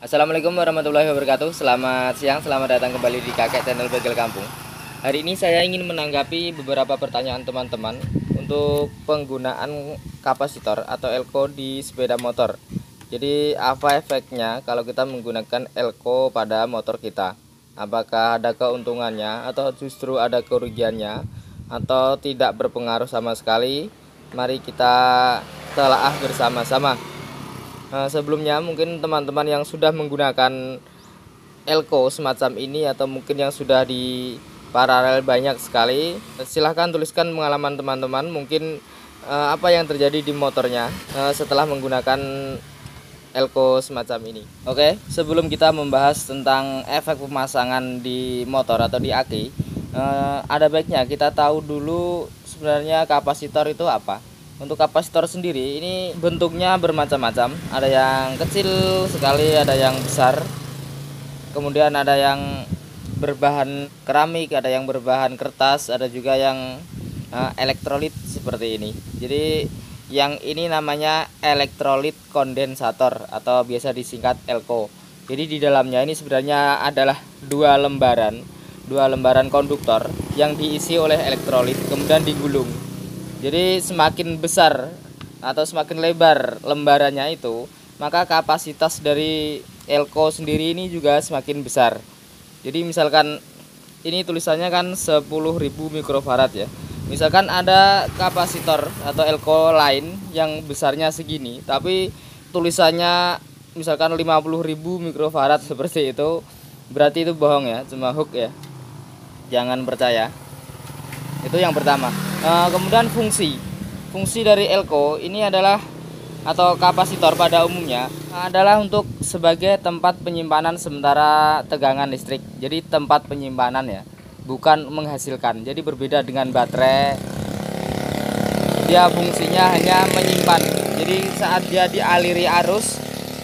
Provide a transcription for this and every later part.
Assalamualaikum warahmatullahi wabarakatuh. Selamat siang, selamat datang kembali di Kakek Channel Bagel Kampung. Hari ini saya ingin menanggapi beberapa pertanyaan teman-teman untuk penggunaan kapasitor atau elko di sepeda motor. Jadi apa efeknya kalau kita menggunakan elko pada motor kita? Apakah ada keuntungannya atau justru ada kerugiannya atau tidak berpengaruh sama sekali? Mari kita telaah bersama-sama. Sebelumnya mungkin teman-teman yang sudah menggunakan elko semacam ini atau mungkin yang sudah di paralel banyak sekali, silahkan tuliskan pengalaman teman-teman, mungkin apa yang terjadi di motornya setelah menggunakan elko semacam ini. Oke, sebelum kita membahas tentang efek pemasangan di motor atau di aki, ada baiknya kita tahu dulu sebenarnya kapasitor itu apa. Untuk kapasitor sendiri ini bentuknya bermacam-macam, ada yang kecil sekali, ada yang besar, kemudian ada yang berbahan keramik, ada yang berbahan kertas, ada juga yang elektrolit seperti ini. Jadi yang ini namanya elektrolit kondensator atau biasa disingkat elko. Jadi di dalamnya ini sebenarnya adalah dua lembaran konduktor yang diisi oleh elektrolit kemudian digulung. Jadi semakin besar atau semakin lebar lembarannya itu, maka kapasitas dari elko sendiri ini juga semakin besar. Jadi misalkan ini tulisannya kan 10.000 mikrofarad ya. Misalkan ada kapasitor atau elko lain yang besarnya segini, tapi tulisannya misalkan 50.000 mikrofarad seperti itu, berarti itu bohong ya, cuma hook ya. Jangan percaya. Itu yang pertama. Kemudian fungsi dari elko ini adalah atau kapasitor pada umumnya adalah untuk sebagai tempat penyimpanan sementara tegangan listrik. Jadi tempat penyimpanan ya, bukan menghasilkan. Jadi berbeda dengan baterai, dia fungsinya hanya menyimpan. Jadi saat dia dialiri arus,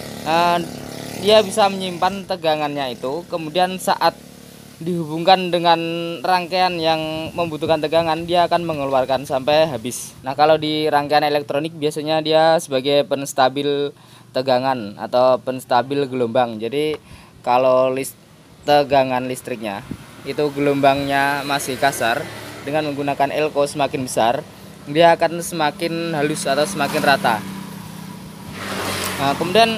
dia bisa menyimpan tegangannya itu. Kemudian saat dihubungkan dengan rangkaian yang membutuhkan tegangan, dia akan mengeluarkan sampai habis. Nah, kalau di rangkaian elektronik biasanya dia sebagai penstabil tegangan atau penstabil gelombang. Jadi kalau tegangan listriknya itu gelombangnya masih kasar, dengan menggunakan elko semakin besar, dia akan semakin halus atau semakin rata. Nah, kemudian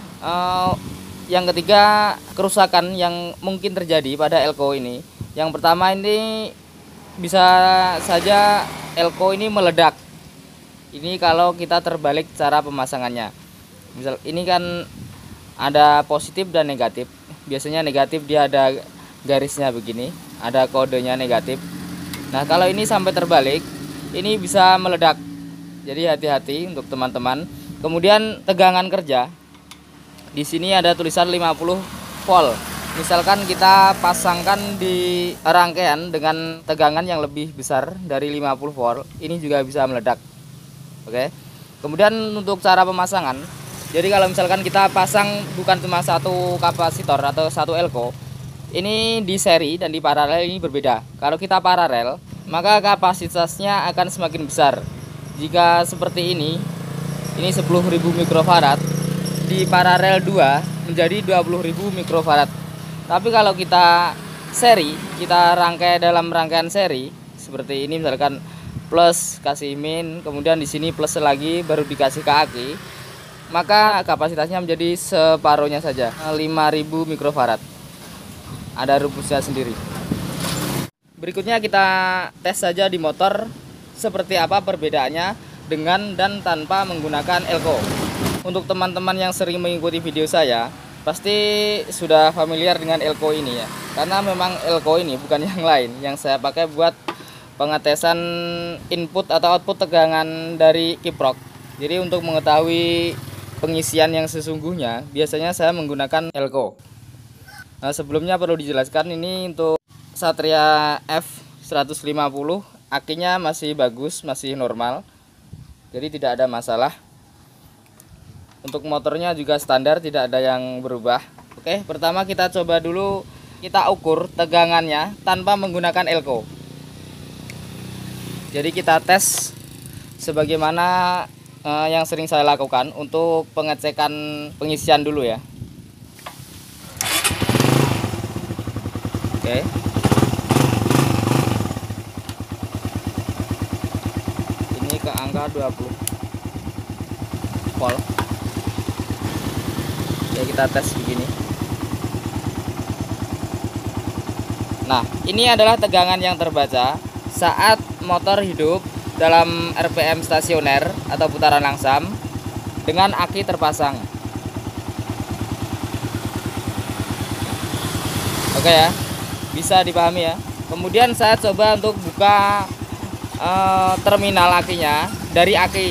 yang ketiga, kerusakan yang mungkin terjadi pada elko ini. Yang pertama, ini bisa saja elko ini meledak. Ini kalau kita terbalik cara pemasangannya. Misal ini kan ada positif dan negatif. Biasanya negatif dia ada garisnya begini, ada kodenya negatif. Nah, kalau ini sampai terbalik, ini bisa meledak. Jadi hati-hati untuk teman-teman. Kemudian tegangan kerja. Di sini ada tulisan 50 volt. Misalkan kita pasangkan di rangkaian dengan tegangan yang lebih besar dari 50 volt, ini juga bisa meledak. Oke. Kemudian untuk cara pemasangan, jadi kalau misalkan kita pasang bukan cuma satu kapasitor atau satu elko, ini di seri dan di paralel ini berbeda. Kalau kita paralel, maka kapasitasnya akan semakin besar. Jika seperti ini 10.000 mikrofarad, di paralel 2 menjadi 20.000 mikrofarad. Tapi kalau kita seri, kita rangkai dalam rangkaian seri seperti ini, misalkan plus kasih min, kemudian di sini plus lagi baru dikasih ke aki, maka kapasitasnya menjadi separuhnya saja, 5.000 mikrofarad. Ada rumusnya sendiri. Berikutnya kita tes saja di motor seperti apa perbedaannya dengan dan tanpa menggunakan elko. Untuk teman-teman yang sering mengikuti video saya, pasti sudah familiar dengan elko ini ya. Karena memang elko ini bukan yang lain, yang saya pakai buat pengetesan input atau output tegangan dari kiprok. Jadi untuk mengetahui pengisian yang sesungguhnya, biasanya saya menggunakan elko. Nah, sebelumnya perlu dijelaskan ini untuk Satria F150, akinya masih bagus, masih normal. Jadi tidak ada masalah. Untuk motornya juga standar, tidak ada yang berubah. Oke, pertama kita coba dulu, kita ukur tegangannya tanpa menggunakan elko. Jadi kita tes sebagaimana yang sering saya lakukan untuk pengecekan pengisian dulu ya. Oke. Ini ke angka 20 volt. Ya, kita tes begini. Nah, ini adalah tegangan yang terbaca saat motor hidup dalam RPM stasioner atau putaran langsam dengan aki terpasang. Oke ya, bisa dipahami ya. Kemudian saya coba untuk buka terminal akinya dari aki.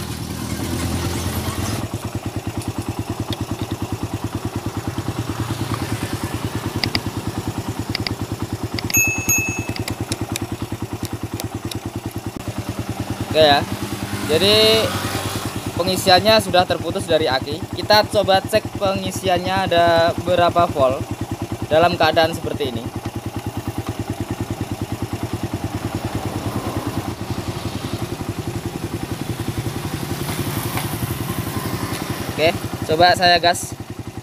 Oke ya, jadi pengisiannya sudah terputus dari aki. Kita coba cek pengisiannya ada berapa volt dalam keadaan seperti ini. Oke, coba saya gas.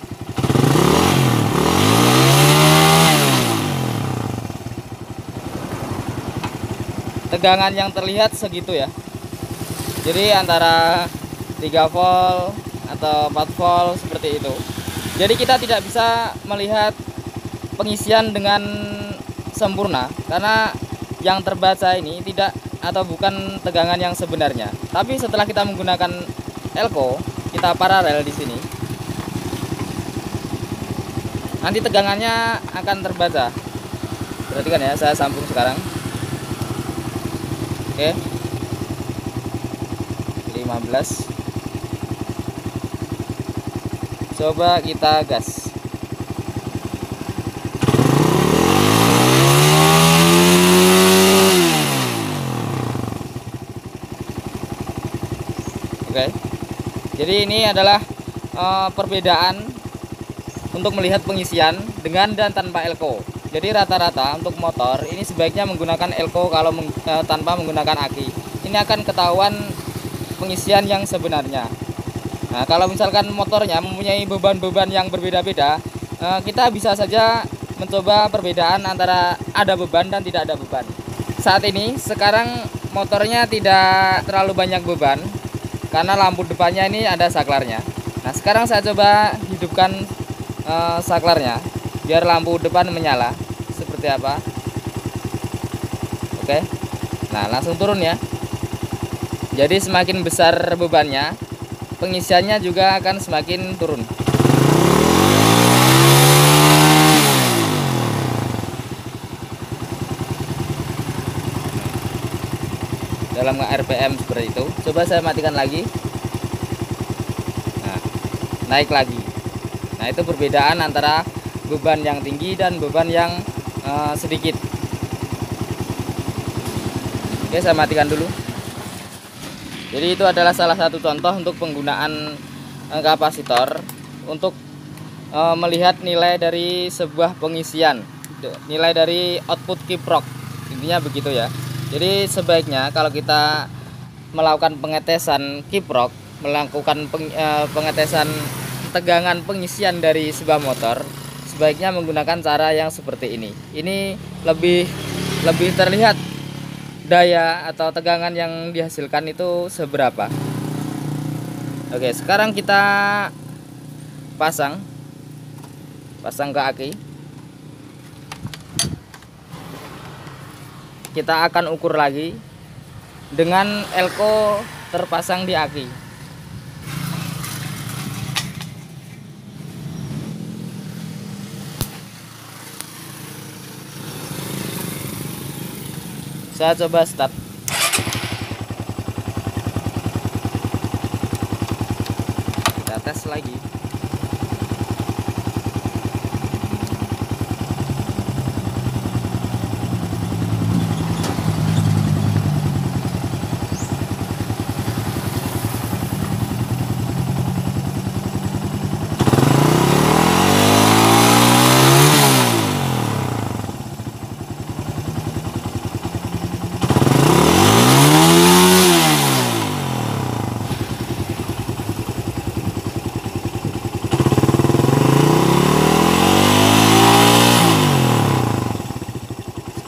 Tegangan yang terlihat segitu ya. Jadi antara 3 volt atau 4 volt seperti itu. Jadi kita tidak bisa melihat pengisian dengan sempurna karena yang terbaca ini tidak atau bukan tegangan yang sebenarnya. Tapi setelah kita menggunakan elko, kita paralel di sini, nanti tegangannya akan terbaca. Perhatikan ya, saya sambung sekarang. Oke. 15. Coba kita gas. Oke. Jadi ini adalah perbedaan untuk melihat pengisian dengan dan tanpa elko. Jadi rata-rata untuk motor ini sebaiknya menggunakan elko kalau tanpa menggunakan aki. Ini akan ketahuan pengisian yang sebenarnya. Nah, kalau misalkan motornya mempunyai beban-beban yang berbeda-beda, kita bisa saja mencoba perbedaan antara ada beban dan tidak ada beban. Saat ini sekarang motornya tidak terlalu banyak beban karena lampu depannya ini ada saklarnya. Nah, sekarang saya coba hidupkan saklarnya biar lampu depan menyala. Seperti apa? Oke. Nah, langsung turun ya. Jadi semakin besar bebannya, pengisiannya juga akan semakin turun. Dalam RPM seperti itu. Coba saya matikan lagi. Nah, naik lagi. Nah, itu perbedaan antara beban yang tinggi dan beban yang sedikit. Oke, saya matikan dulu. Jadi itu adalah salah satu contoh untuk penggunaan kapasitor untuk melihat nilai dari sebuah pengisian, nilai dari output kiprok. Intinya begitu ya. Jadi sebaiknya kalau kita melakukan pengetesan kiprok, melakukan pengetesan tegangan pengisian dari sebuah motor, sebaiknya menggunakan cara yang seperti ini. Ini lebih terlihat daya atau tegangan yang dihasilkan itu seberapa. Oke, sekarang kita pasang ke aki. Kita akan ukur lagi dengan elko terpasang di aki. Saya coba start. Kita tes lagi.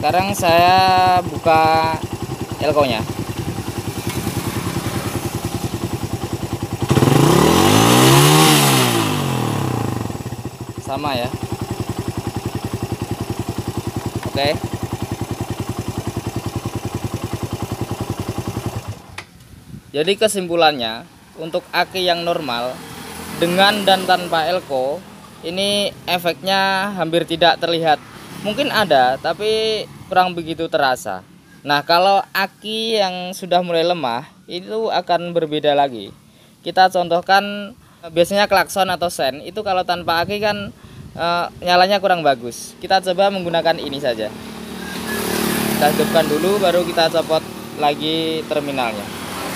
sekarang saya buka elko-nya. Sama ya. Oke. Jadi kesimpulannya, untuk aki yang normal dengan dan tanpa elko ini efeknya hampir tidak terlihat. Mungkin ada, tapi kurang begitu terasa. Nah, kalau aki yang sudah mulai lemah itu akan berbeda lagi. Kita contohkan, biasanya klakson atau sen itu kalau tanpa aki kan nyalanya kurang bagus. Kita coba menggunakan ini saja. Kita hidupkan dulu, baru kita copot lagi terminalnya.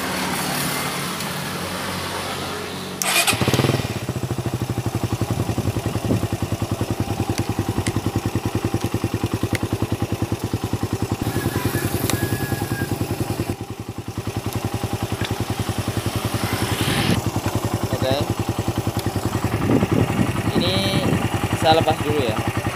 Oke, ini saya lepas dulu ya.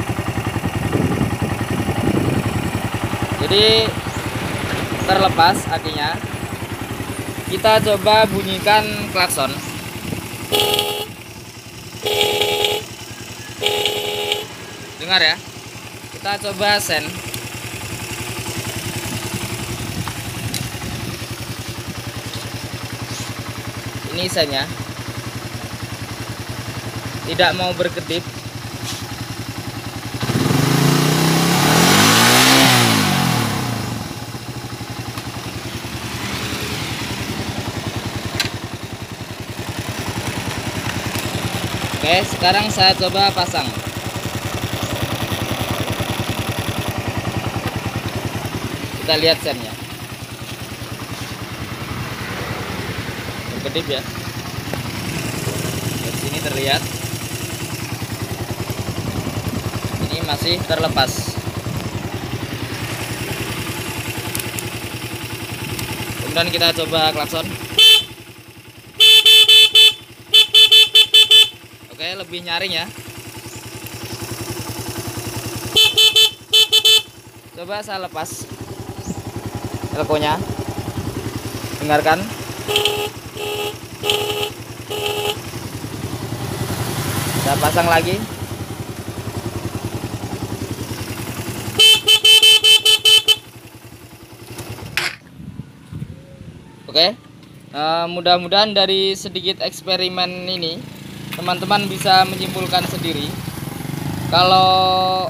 Jadi terlepas akinya, kita coba bunyikan klakson. Dengar ya. Kita coba sen. Ini sennya tidak mau berkedip. Oke, sekarang saya coba pasang. Kita lihat sennya. Berkedip ya. Di sini terlihat. Ini masih terlepas. Kemudian kita coba klakson. Oke, lebih nyaring ya. Coba saya lepas elko-nya. Dengarkan. Saya pasang lagi. Oke, mudah-mudahan dari sedikit eksperimen ini teman-teman bisa menyimpulkan sendiri kalau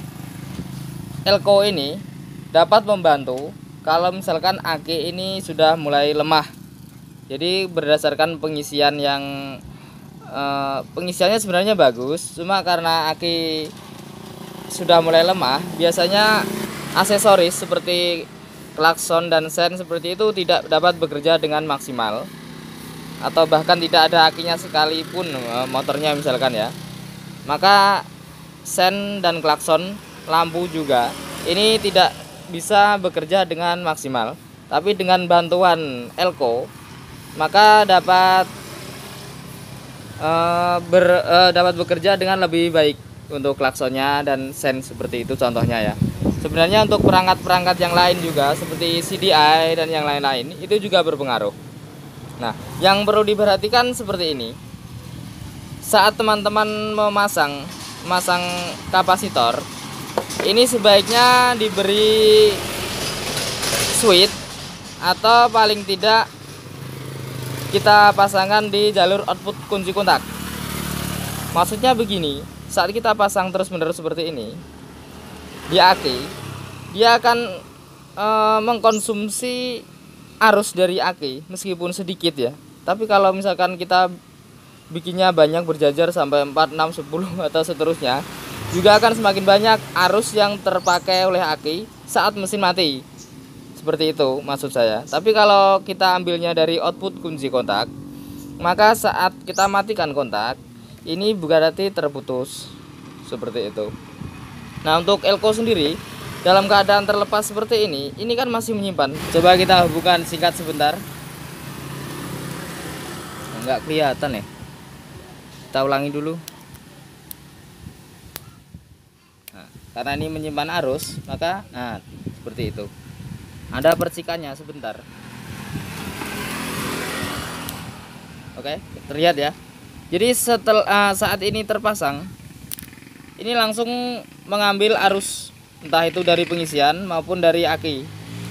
elko ini dapat membantu kalau misalkan aki ini sudah mulai lemah. Jadi berdasarkan pengisian yang pengisiannya sebenarnya bagus, cuma karena aki sudah mulai lemah, biasanya aksesoris seperti klakson dan sen seperti itu tidak dapat bekerja dengan maksimal, atau bahkan tidak ada akinya sekalipun motornya misalkan ya. Maka sen dan klakson, lampu juga ini tidak bisa bekerja dengan maksimal. Tapi dengan bantuan elko maka dapat dapat bekerja dengan lebih baik untuk klaksonnya dan sen seperti itu contohnya ya. Sebenarnya untuk perangkat-perangkat yang lain juga seperti CDI dan yang lain-lain itu juga berpengaruh. Nah, yang perlu diperhatikan seperti ini. Saat teman-teman memasang kapasitor, ini sebaiknya diberi switch atau paling tidak kita pasangkan di jalur output kunci kontak. Maksudnya begini, saat kita pasang terus-menerus seperti ini di aki, dia akan mengkonsumsi arus dari aki meskipun sedikit ya. Tapi kalau misalkan kita bikinnya banyak berjajar sampai 4, 6, 10 atau seterusnya, juga akan semakin banyak arus yang terpakai oleh aki saat mesin mati. Seperti itu maksud saya. Tapi kalau kita ambilnya dari output kunci kontak, maka saat kita matikan kontak, ini berarti terputus. Seperti itu. Nah, untuk elko sendiri dalam keadaan terlepas seperti ini kan masih menyimpan. Coba kita hubungkan singkat sebentar. Enggak kelihatan ya. Kita ulangi dulu. Nah, karena ini menyimpan arus, maka seperti itu. Ada percikannya sebentar. Oke, terlihat ya. Jadi setelah saat ini terpasang, ini langsung mengambil arus, entah itu dari pengisian maupun dari aki.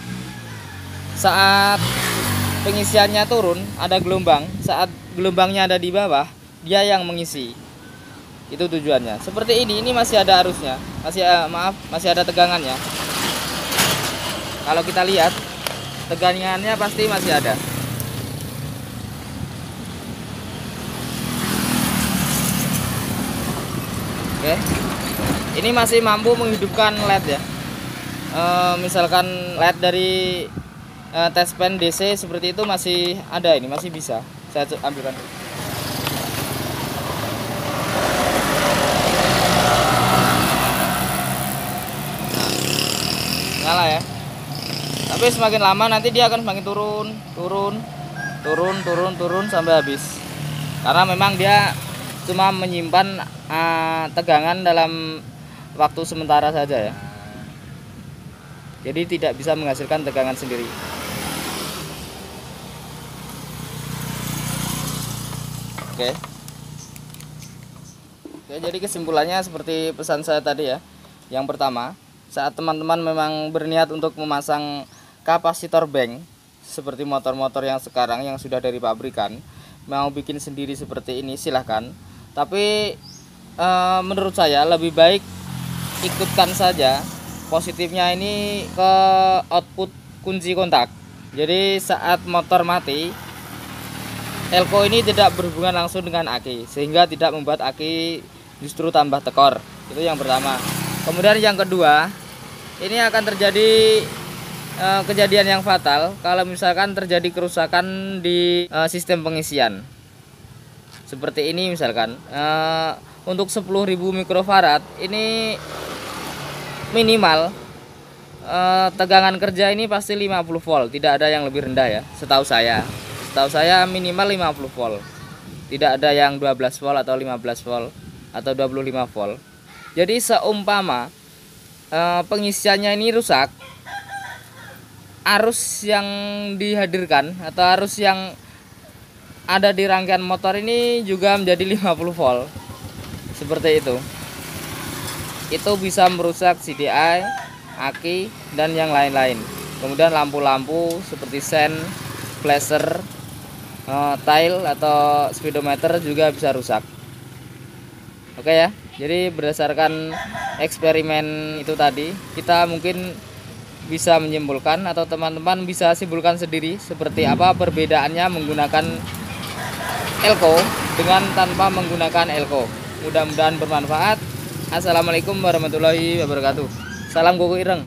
Saat pengisiannya turun, ada gelombang. Saat gelombangnya ada di bawah, dia yang mengisi. Itu tujuannya. Seperti ini masih ada arusnya, masih ada tegangannya. Kalau kita lihat, tegangannya pasti masih ada. Oke, ini masih mampu menghidupkan LED ya. Misalkan LED dari test pen DC seperti itu masih ada, ini masih bisa. Saya ambilkan. Nyala ya. Tapi semakin lama nanti dia akan semakin turun sampai habis. Karena memang dia cuma menyimpan tegangan dalam waktu sementara saja ya. Jadi tidak bisa menghasilkan tegangan sendiri. Oke. Oke, jadi kesimpulannya seperti pesan saya tadi ya. Yang pertama, saat teman-teman memang berniat untuk memasang kapasitor bank seperti motor-motor yang sekarang yang sudah dari pabrikan, mau bikin sendiri seperti ini silahkan. Tapi menurut saya lebih baik ikutkan saja positifnya ini ke output kunci kontak. Jadi saat motor mati, elko ini tidak berhubungan langsung dengan aki, sehingga tidak membuat aki justru tambah tekor. Itu yang pertama. Kemudian yang kedua, ini akan terjadi kejadian yang fatal kalau misalkan terjadi kerusakan di sistem pengisian. Seperti ini misalkan, untuk 10.000 mikrofarad ini minimal tegangan kerja ini pasti 50 volt, tidak ada yang lebih rendah ya, setahu saya minimal 50 volt, tidak ada yang 12 volt atau 15 volt atau 25 volt. Jadi seumpama pengisiannya ini rusak, arus yang dihadirkan atau arus yang ada di rangkaian motor ini juga menjadi 50 volt. Seperti itu. Itu bisa merusak CDI, aki, dan yang lain-lain. Kemudian lampu-lampu seperti sen, flasher, tail atau speedometer juga bisa rusak. Oke ya. Jadi berdasarkan eksperimen itu tadi, kita mungkin bisa menyimpulkan atau teman-teman bisa simpulkan sendiri seperti apa perbedaannya menggunakan elko dengan tanpa menggunakan elko. Mudah-mudahan bermanfaat. Assalamualaikum warahmatullahi wabarakatuh. Salam kuku ireng.